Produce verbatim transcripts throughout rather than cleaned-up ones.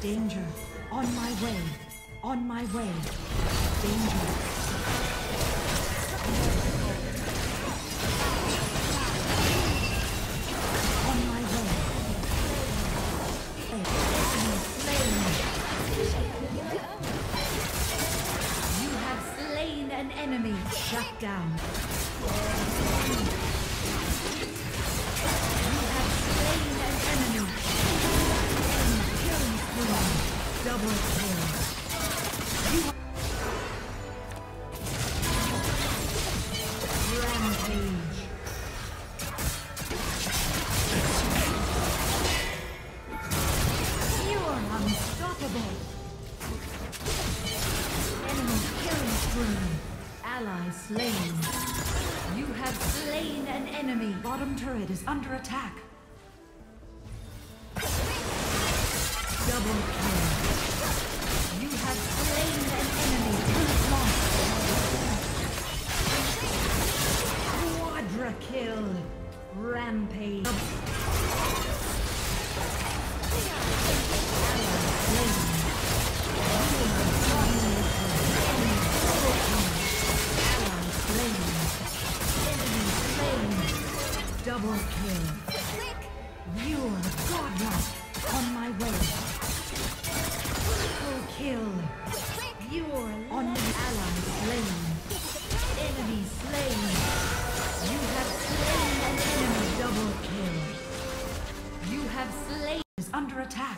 Danger. On my way. On my way. Danger. On my way. Enemy slain. You have slain an enemy. Shut down. You have slain an enemy. Killing spree. Double kill. You Rampage. You are unstoppable. Enemy killing spree. Ally slain. You have slain an enemy. Bottom turret is under attack. Double kill. You have slain an enemy. Quadra kill. Rampage. Double kill. You are godlike. On my way. Triple kill. You're on the ally slain. Enemy slain. You have slain an enemy. Double kill. You have slain is under attack.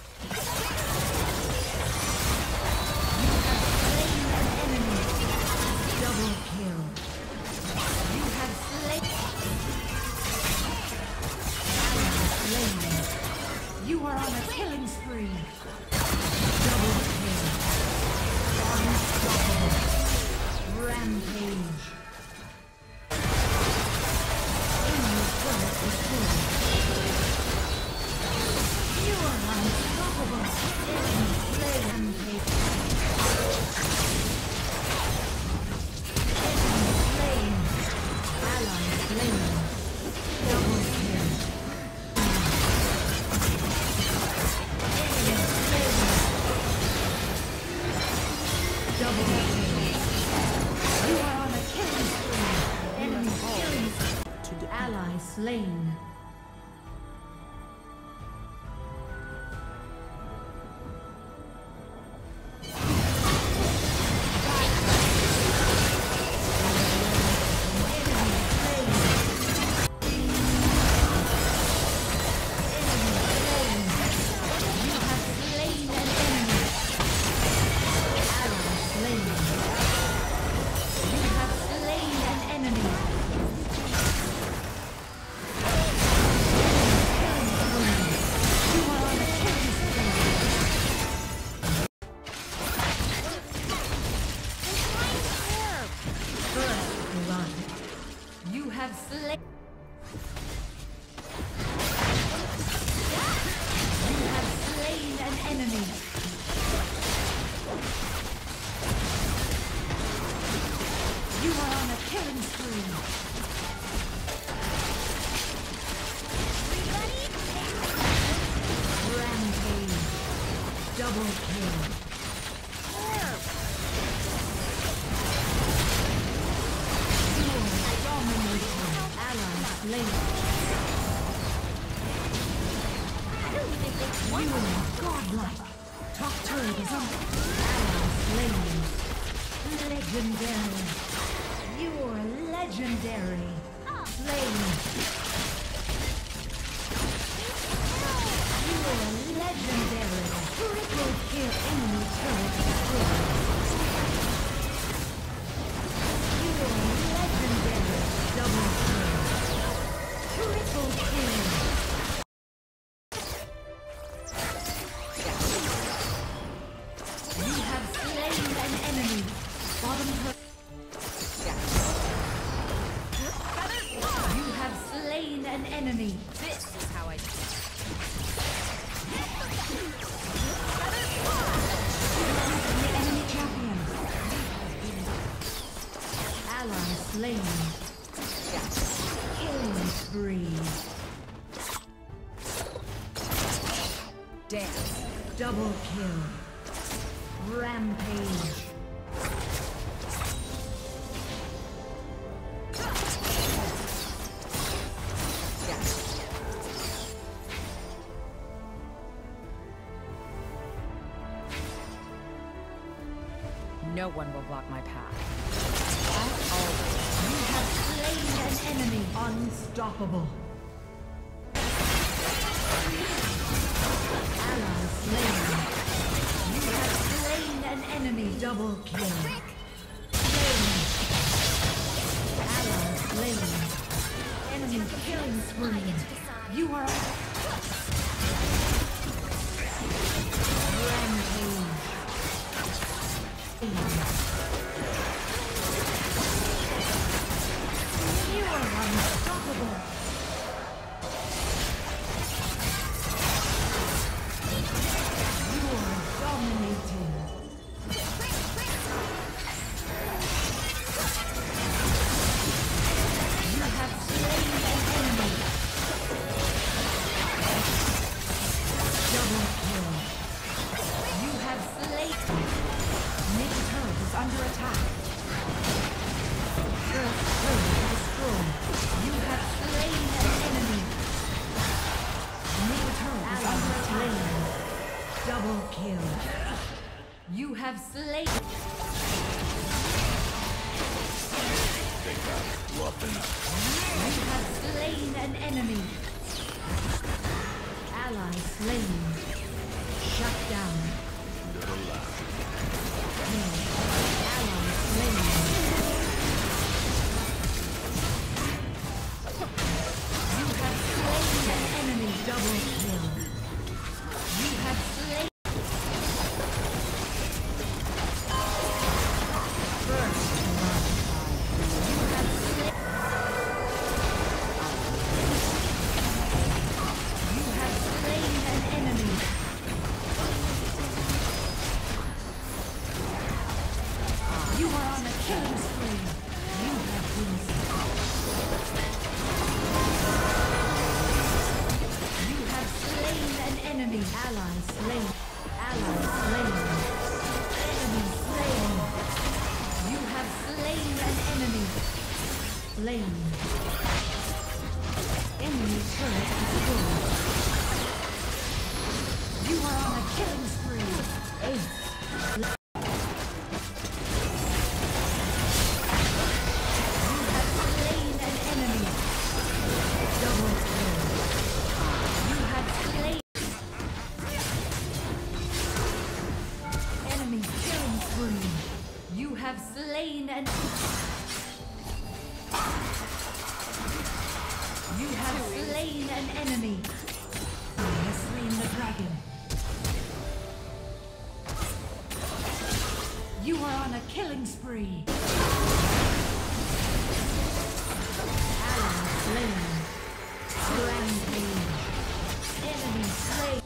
You have slain an enemy. Double kill. You have slain. You are on a killing spree. Double kill. Unstoppable. Rampage. Enemy turret destroyed. You are unstoppable. Enemy slain. Rampage. Enemy slain. Ally slain. Double kill. Double kill. You are on a killing spree. Enemy killing spree. Ally slain. Double kill. You are godlike. Top turret is up. Ally slain. Legendary. You are legendary. Slain. You are legendary. Triple kill. Enemy turret destroyed. You are legendary. Double kill. Triple kill. You have slain an enemy. Bottom turret. You have slain an enemy. This is how I do it. The enemy champion. Ally slain. Killing spree. Dance. Double kill. Rampage. No one will block my path. You have slain an enemy. Unstoppable. Ally slain. You have slain an enemy. Double kill. Slain. Ally slain. Enemy killing spree. You are rampage. You are unstoppable. You are dominating. You have slain an enemy. Double kill. You have slain. Mid turret is under attack. First turret destroyed. You have slain an enemy. Mid turret is under attack. Double kill. You have slain. You have slain an enemy. Ally slain. Shut down. Ally slain. You have slain an enemy. Double kill. You have slain. First blood. You have slain. You have slain an enemy. You are on a killing spree. You have been. You have slain an enemy. Ally slain. Ally slain. Enemy slain. You have slain an enemy. Slain. Enemy turret destroyed. You are on a killing spree. Ace. You have slain an You have slain an enemy. You have slain the dragon. You are on a killing spree. Ally slain. Rampage. Enemy slain.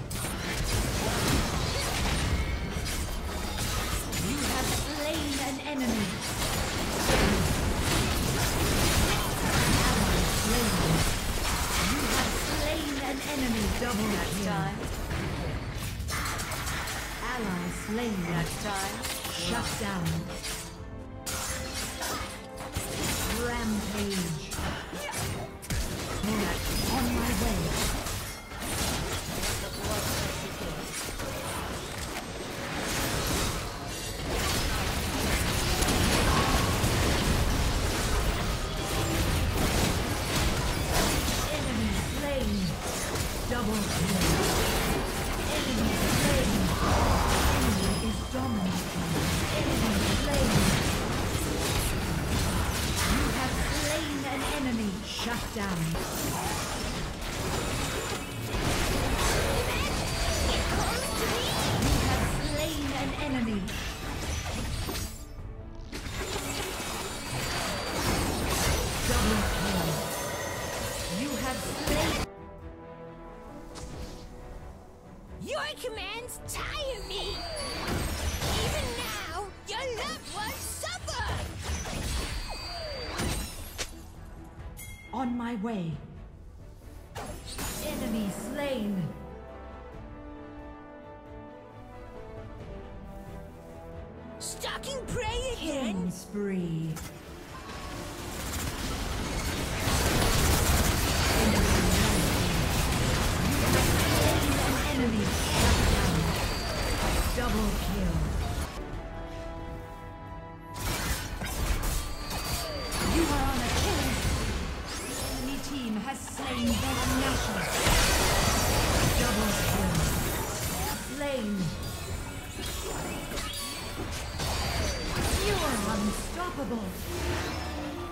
You have slain an enemy. Ally slain. You have slain an enemy. Double Next kill. time. Ally slain. Next time. Shut down. Rampage. On my way. Enemy slain. Double kill. Enemy slain. Enemy is dominating. Enemy slain. You have slain an enemy. Shut down. You have slain an enemy. Double kill. You have slain. Your commands tire me! Even now, your loved ones suffer! On my way. Enemy slain. spree. Enemy shut down. Double kill. You are on a killing spree. The enemy team has slain Baron Nashor. Double kill. Slain. You are unstoppable.